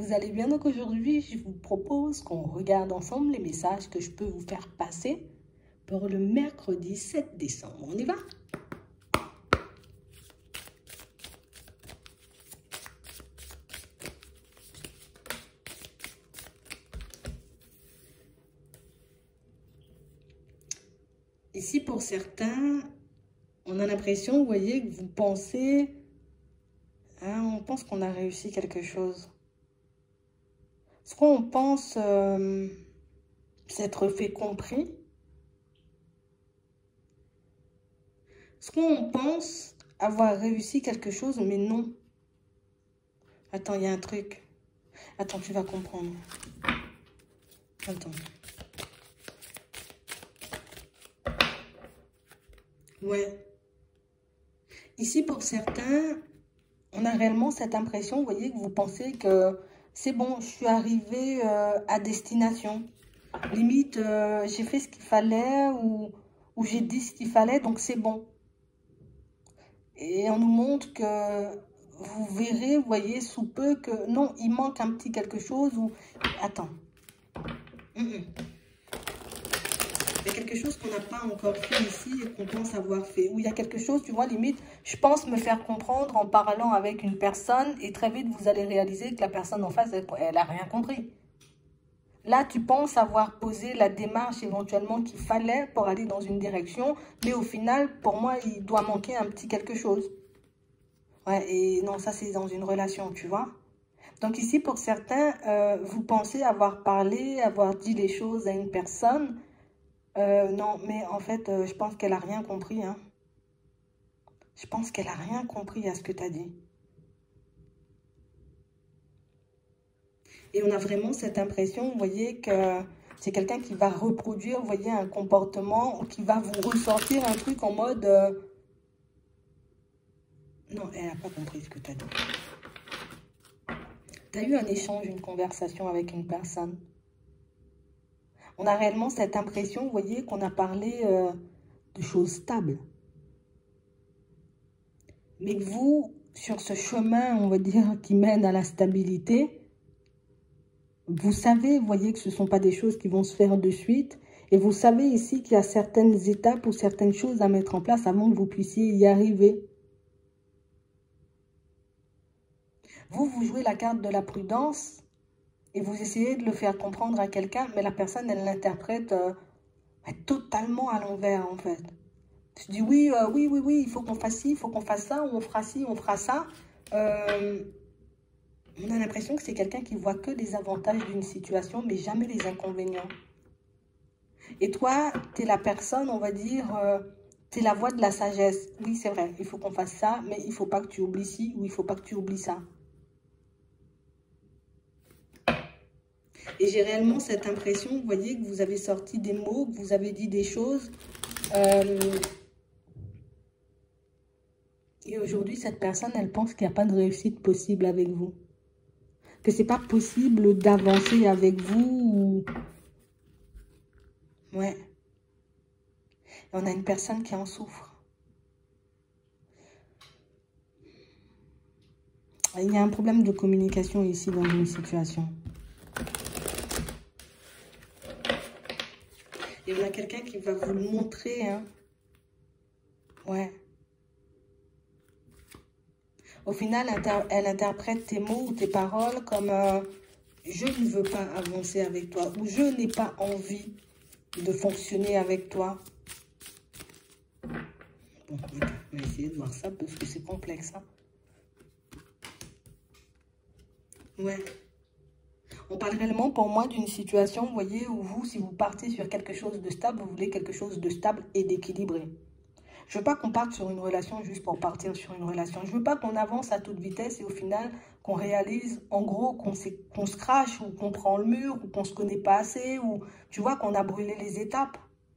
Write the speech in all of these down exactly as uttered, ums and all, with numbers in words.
vous allez bien? Donc aujourd'hui, je vous propose qu'on regarde ensemble les messages que je peux vous faire passer pour le mercredi sept décembre. On y va? Ici, pour certains, on a l'impression, vous voyez, que vous pensez, hein, on pense qu'on a réussi quelque chose. Soit on pense euh, s'être fait compris, soit on pense avoir réussi quelque chose, mais non. Attends, il y a un truc. Attends, tu vas comprendre. Attends. Ouais. Ici, pour certains, on a réellement cette impression, vous voyez, que vous pensez que c'est bon, je suis arrivée euh, à destination. Limite, euh, j'ai fait ce qu'il fallait ou, ou j'ai dit ce qu'il fallait, donc c'est bon. Et on nous montre que vous verrez, vous voyez, sous peu que non, il manque un petit quelque chose ou... Attends. Mm -mm. Il y a quelque chose qu'on n'a pas encore fait ici et qu'on pense avoir fait. Ou il y a quelque chose, tu vois, limite, je pense me faire comprendre en parlant avec une personne et très vite, vous allez réaliser que la personne en face, elle n'a rien compris. Là, tu penses avoir posé la démarche éventuellement qu'il fallait pour aller dans une direction, mais au final, pour moi, il doit manquer un petit quelque chose. Ouais, et non, ça, c'est dans une relation, tu vois. Donc ici, pour certains, euh, vous pensez avoir parlé, avoir dit les choses à une personne. Euh, non, mais en fait, euh, je pense qu'elle n'a rien compris. Hein. Je pense qu'elle n'a rien compris à ce que tu as dit. Et on a vraiment cette impression, vous voyez, que c'est quelqu'un qui va reproduire, vous voyez, un comportement ou qui va vous ressortir un truc en mode... Euh... Non, elle n'a pas compris ce que tu as dit. Tu as eu un échange, une conversation avec une personne. On a réellement cette impression, vous voyez, qu'on a parlé euh, de choses stables. Mais que vous, sur ce chemin, on va dire, qui mène à la stabilité, vous savez, vous voyez, que ce ne sont pas des choses qui vont se faire de suite. Et vous savez ici qu'il y a certaines étapes ou certaines choses à mettre en place avant que vous puissiez y arriver. Vous, vous jouez la carte de la prudence et vous essayez de le faire comprendre à quelqu'un, mais la personne, elle l'interprète euh, totalement à l'envers, en fait. Je dis oui, euh, oui, oui, oui, il faut qu'on fasse ci, il faut qu'on fasse ça, ou on fera ci, on fera ça. Euh, on a l'impression que c'est quelqu'un qui voit que les avantages d'une situation, mais jamais les inconvénients. Et toi, tu es la personne, on va dire, euh, tu es la voix de la sagesse. Oui, c'est vrai, il faut qu'on fasse ça, mais il ne faut pas que tu oublies ci, ou il ne faut pas que tu oublies ça. Et j'ai réellement cette impression, vous voyez, que vous avez sorti des mots, que vous avez dit des choses. Euh, et aujourd'hui, cette personne, elle pense qu'il n'y a pas de réussite possible avec vous. Que ce n'est pas possible d'avancer avec vous. Ou... Ouais. Et on a une personne qui en souffre. Il y a un problème de communication ici dans une situation. Et on a quelqu'un qui va vous le montrer. Hein. Ouais. Au final, elle interprète tes mots ou tes paroles comme euh, « je ne veux pas avancer avec toi » ou « je n'ai pas envie de fonctionner avec toi ». Bon, on va essayer de voir ça parce que c'est complexe. Hein. Ouais. On parle réellement pour moi d'une situation, vous voyez, où vous, si vous partez sur quelque chose de stable, vous voulez quelque chose de stable et d'équilibré. Je ne veux pas qu'on parte sur une relation juste pour partir sur une relation. Je ne veux pas qu'on avance à toute vitesse et au final, qu'on réalise, en gros, qu'on qu'on se crache ou qu'on prend le mur ou qu'on ne se connaît pas assez ou, tu vois, qu'on a brûlé les étapes.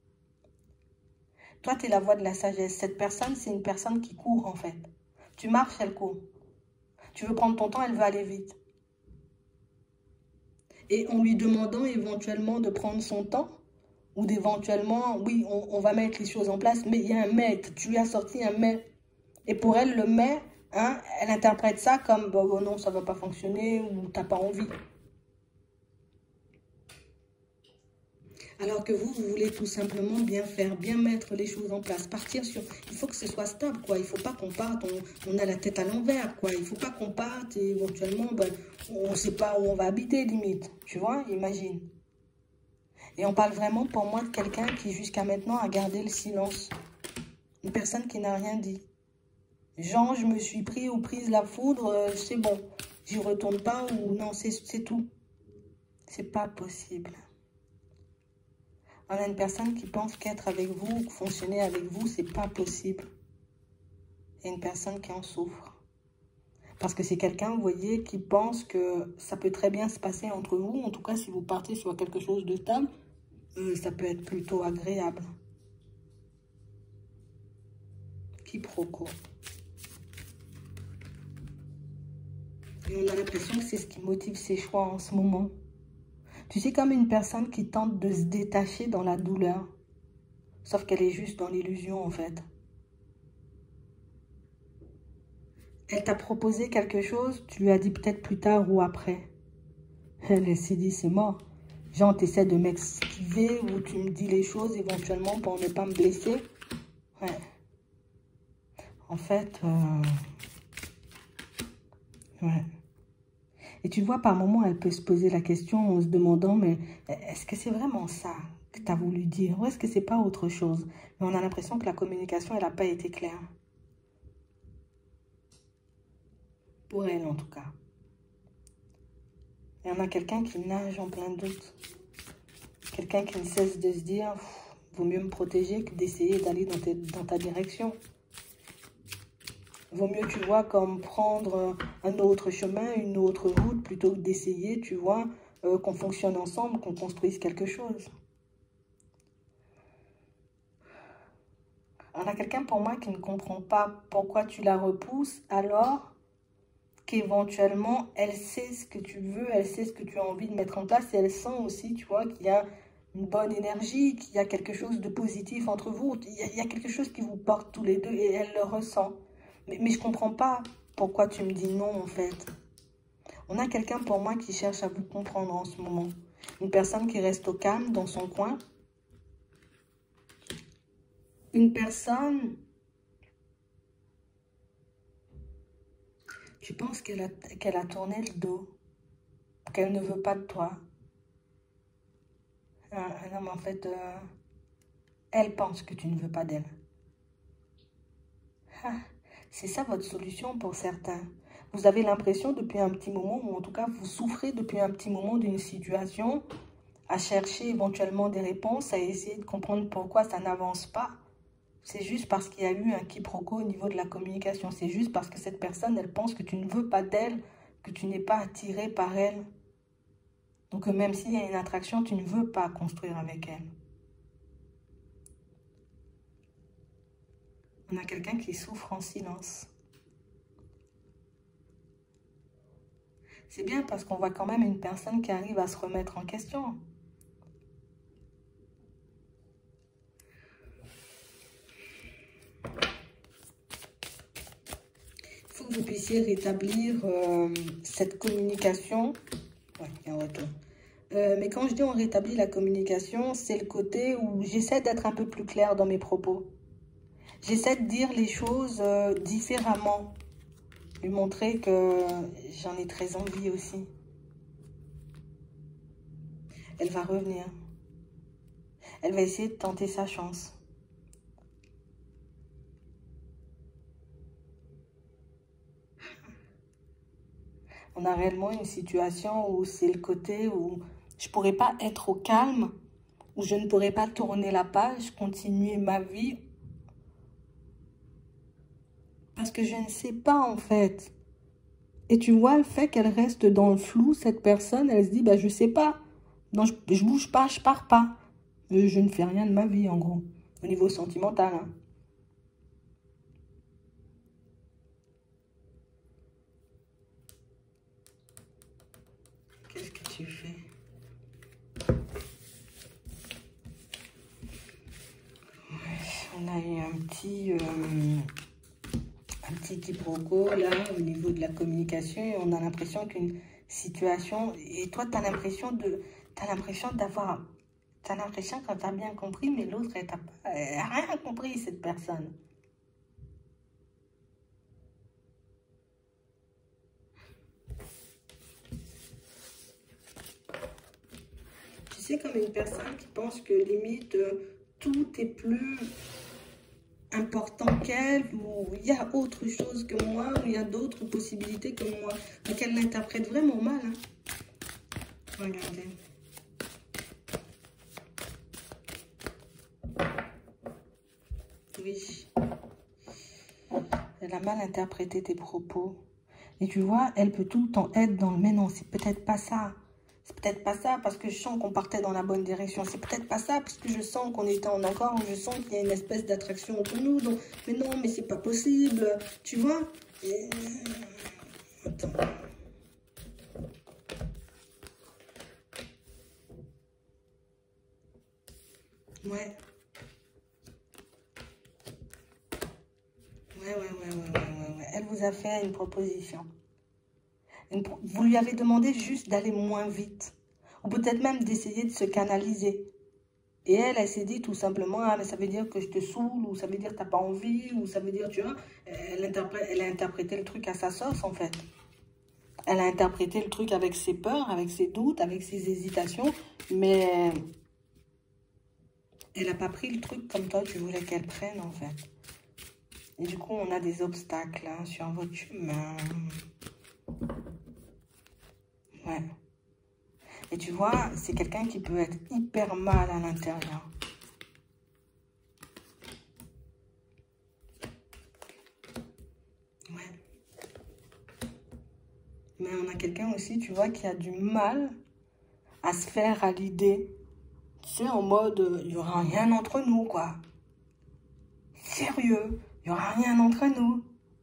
Toi, tu es la voix de la sagesse. Cette personne, c'est une personne qui court, en fait. Tu marches, elle court. Tu veux prendre ton temps, elle veut aller vite. Et en lui demandant éventuellement de prendre son temps, ou d'éventuellement, oui, on, on va mettre les choses en place, mais il y a un mais, tu lui as sorti un mais. Et pour elle, le mais, Hein? Elle interprète ça comme, bon, bon, non, ça va pas fonctionner ou t'as pas envie. Alors que vous, vous voulez tout simplement bien faire, bien mettre les choses en place, partir sur... Il faut que ce soit stable, quoi. Il faut pas qu'on parte, on, on a la tête à l'envers, quoi. Il faut pas qu'on parte et éventuellement, ben, on ne sait pas où on va habiter, limite. Tu vois, imagine. Et on parle vraiment, pour moi, de quelqu'un qui, jusqu'à maintenant, a gardé le silence. Une personne qui n'a rien dit. Genre, je me suis pris ou prise la foudre, euh, c'est bon. J'y retourne pas ou non, c'est tout. C'est pas possible. On a une personne qui pense qu'être avec vous, que fonctionner avec vous, c'est pas possible. Et une personne qui en souffre. Parce que c'est quelqu'un, vous voyez, qui pense que ça peut très bien se passer entre vous. En tout cas, si vous partez sur quelque chose de stable, euh, ça peut être plutôt agréable. Quiproquo. Et on a l'impression que c'est ce qui motive ses choix en ce moment. Tu sais, comme une personne qui tente de se détacher dans la douleur. Sauf qu'elle est juste dans l'illusion, en fait. Elle t'a proposé quelque chose, tu lui as dit peut-être plus tard ou après. Elle s'est dit, c'est mort. Genre, tu essaies de m'esquiver ou tu me dis les choses éventuellement pour ne pas me blesser. Ouais. En fait, euh... ouais. Et tu vois, par moments, elle peut se poser la question en se demandant, mais est-ce que c'est vraiment ça que tu as voulu dire? Ou est-ce que c'est pas autre chose? Mais on a l'impression que la communication, elle n'a pas été claire. Pour elle, en tout cas. Il y en a quelqu'un qui nage en plein doute. Quelqu'un qui ne cesse de se dire, vaut mieux me protéger que d'essayer d'aller dans, dans ta direction. Vaut mieux, tu vois, comme prendre un autre chemin, une autre route, plutôt que d'essayer, tu vois, euh, qu'on fonctionne ensemble, qu'on construise quelque chose. On a quelqu'un pour moi qui ne comprend pas pourquoi tu la repousses, alors qu'éventuellement, elle sait ce que tu veux, elle sait ce que tu as envie de mettre en place, et elle sent aussi, tu vois, qu'il y a une bonne énergie, qu'il y a quelque chose de positif entre vous, il y a, il y a quelque chose qui vous porte tous les deux, et elle le ressent. Mais, mais je ne comprends pas pourquoi tu me dis non, en fait. On a quelqu'un pour moi qui cherche à vous comprendre en ce moment. Une personne qui reste au calme dans son coin. Une personne... Tu penses qu'elle a, qu'elle a tourné le dos. Qu'elle ne veut pas de toi. Ah, non, mais en fait, euh, elle pense que tu ne veux pas d'elle. Ah. C'est ça votre solution pour certains. Vous avez l'impression depuis un petit moment, ou en tout cas vous souffrez depuis un petit moment d'une situation, à chercher éventuellement des réponses, à essayer de comprendre pourquoi ça n'avance pas. C'est juste parce qu'il y a eu un quiproquo au niveau de la communication. C'est juste parce que cette personne, elle pense que tu ne veux pas d'elle, que tu n'es pas attiré par elle. Donc même s'il y a une attraction, tu ne veux pas construire avec elle. On a quelqu'un qui souffre en silence. C'est bien parce qu'on voit quand même une personne qui arrive à se remettre en question. Il faut que vous puissiez rétablir euh, cette communication. Ouais, il y a un retour. Euh, mais quand je dis on rétablit la communication, c'est le côté où j'essaie d'être un peu plus claire dans mes propos. J'essaie de dire les choses euh, différemment. Lui montrer que j'en ai très envie aussi. Elle va revenir. Elle va essayer de tenter sa chance. On a réellement une situation où c'est le côté où je ne pourrais pas être au calme, où je ne pourrais pas tourner la page, continuer ma vie. Parce que je ne sais pas en fait. Et tu vois, le fait qu'elle reste dans le flou, cette personne, elle se dit, bah, je ne sais pas. Non, je ne bouge pas, je pars pas. Je ne fais rien de ma vie en gros, au niveau sentimental. Hein. Qu'est-ce que tu fais? On a eu un petit, euh, un petit quiproquo, là, au niveau de la communication, et on a l'impression qu'une situation... Et toi, tu as l'impression de... Tu as l'impression d'avoir... Tu as l'impression que tu as bien compris, mais l'autre, elle n'a rien compris, cette personne. Tu sais, comme une personne qui pense que limite, euh, tout est plus important qu'elle, ou il y a autre chose que moi, ou il y a d'autres possibilités que moi. Donc elle l'interprète vraiment mal. Hein. Regardez. Oui. Elle a mal interprété tes propos. Et tu vois, elle peut tout le temps être dans le mais non, c'est peut-être pas ça. C'est peut-être pas ça parce que je sens qu'on partait dans la bonne direction. C'est peut-être pas ça parce que je sens qu'on était en accord. Je sens qu'il y a une espèce d'attraction entre nous. Donc, mais non, mais c'est pas possible. Tu vois? Et... Attends. Ouais. Ouais, ouais, ouais, ouais, ouais, ouais, ouais. Elle vous a fait une proposition. Une pro... Vous lui avez demandé juste d'aller moins vite. Ou peut-être même d'essayer de se canaliser. Et elle, elle s'est dit tout simplement, ah, mais ça veut dire que je te saoule, ou ça veut dire que tu n'as pas envie, ou ça veut dire, tu vois, elle, interprète, elle a interprété le truc à sa sauce, en fait. Elle a interprété le truc avec ses peurs, avec ses doutes, avec ses hésitations, mais elle n'a pas pris le truc comme toi, tu voulais qu'elle prenne, en fait. Et du coup, on a des obstacles hein, sur votre chemin. Ouais. Et tu vois, c'est quelqu'un qui peut être hyper mal à l'intérieur. Ouais. Mais on a quelqu'un aussi, tu vois, qui a du mal à se faire à l'idée. Tu sais, en mode, il n'y aura rien entre nous, quoi. Sérieux, il n'y aura rien entre nous.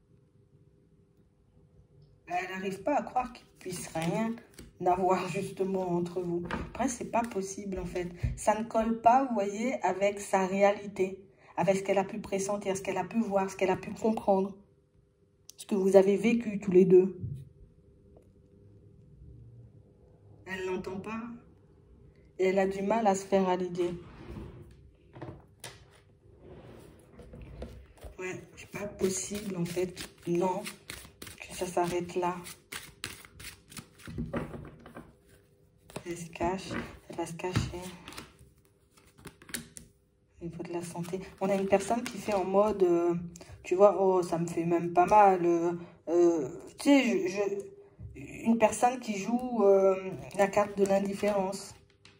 Elle n'arrive pas à croire qu'il puisse rien d'avoir justement entre vous. Après, c'est pas possible en fait. Ça ne colle pas, vous voyez, avec sa réalité, avec ce qu'elle a pu pressentir, ce qu'elle a pu voir, ce qu'elle a pu comprendre, ce que vous avez vécu tous les deux. Elle n'entend pas et elle a du mal à se faire à l'idée. Ouais, c'est pas possible en fait. Non, que ça s'arrête là. Elle se cache, elle va se cacher. Au niveau de la santé. On a une personne qui fait en mode, euh, tu vois, oh, ça me fait même pas mal. Euh, euh, tu sais, je, je, une personne qui joue euh, la carte de l'indifférence.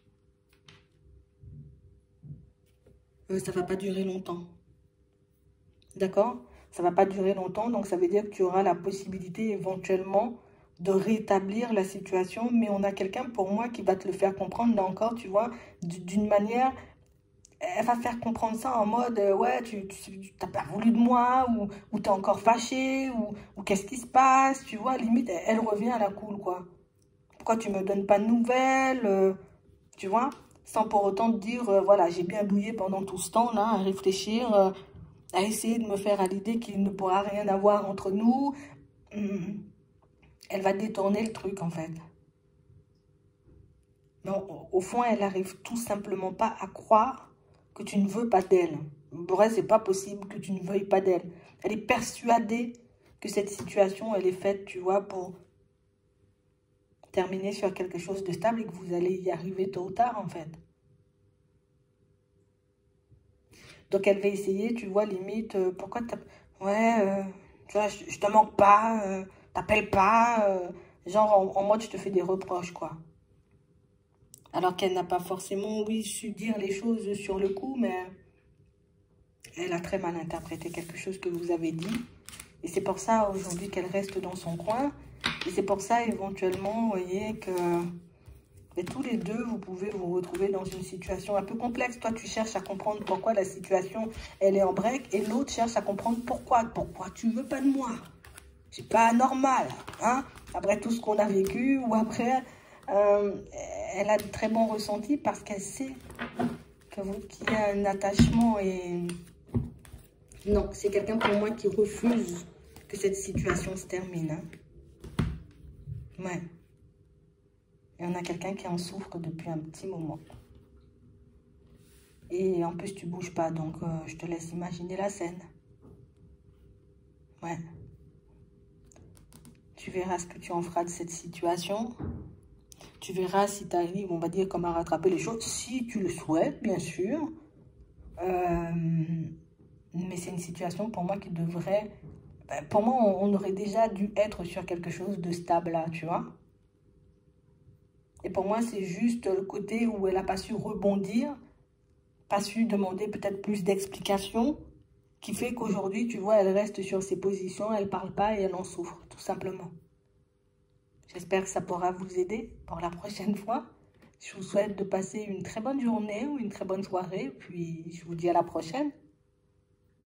Euh, ça va pas durer longtemps. D'accord? Ça va pas durer longtemps, donc ça veut dire que tu auras la possibilité éventuellement de rétablir la situation, mais on a quelqu'un pour moi qui va te le faire comprendre, là encore, tu vois, d'une manière, elle va faire comprendre ça en mode, euh, ouais, tu n'as pas voulu de moi, ou, ou tu es encore fâché, ou, ou qu'est-ce qui se passe, tu vois, limite, elle, elle revient à la cool, quoi. Pourquoi tu me donnes pas de nouvelles, euh, tu vois, sans pour autant te dire, euh, voilà, j'ai bien douillé pendant tout ce temps-là, à réfléchir, euh, à essayer de me faire à l'idée qu'il ne pourra rien avoir entre nous. Hum. Elle va détourner le truc, en fait. Non, au fond, elle n'arrive tout simplement pas à croire que tu ne veux pas d'elle. Bref, c'est pas possible que tu ne veuilles pas d'elle. Elle est persuadée que cette situation, elle est faite, tu vois, pour terminer sur quelque chose de stable et que vous allez y arriver tôt ou tard, en fait. Donc, elle va essayer, tu vois, limite, euh, pourquoi t'as... Ouais, euh, tu vois, je, je te manque pas, euh, t'appelles pas... Euh, genre, en, en mode, je te fais des reproches, quoi. Alors qu'elle n'a pas forcément, oui, su dire les choses sur le coup, mais elle a très mal interprété quelque chose que vous avez dit. Et c'est pour ça, aujourd'hui, qu'elle reste dans son coin. Et c'est pour ça, éventuellement, vous voyez, que mais tous les deux, vous pouvez vous retrouver dans une situation un peu complexe. Toi, tu cherches à comprendre pourquoi la situation, elle est en break. Et l'autre cherche à comprendre pourquoi. Pourquoi tu veux pas de moi? C'est pas normal, hein? Après tout ce qu'on a vécu, ou après... Euh, elle a de très bons ressentis parce qu'elle sait que vous, qu'il y a un attachement et... Non, c'est quelqu'un pour moi qui refuse que que cette situation se termine. Hein. Ouais. Et on a quelqu'un qui en souffre depuis un petit moment. Et en plus, tu bouges pas, donc euh, je te laisse imaginer la scène. Ouais. Tu verras ce que tu en feras de cette situation. Tu verras si tu arrives, on va dire, comme à rattraper les choses, si tu le souhaites, bien sûr. Euh, mais c'est une situation pour moi qui devrait... Ben, pour moi, on, on aurait déjà dû être sur quelque chose de stable là, tu vois. Et pour moi, c'est juste le côté où elle n'a pas su rebondir, pas su demander peut-être plus d'explications, qui fait qu'aujourd'hui, tu vois, elle reste sur ses positions, elle ne parle pas et elle en souffre, tout simplement. J'espère que ça pourra vous aider pour la prochaine fois. Je vous souhaite de passer une très bonne journée ou une très bonne soirée, puis je vous dis à la prochaine.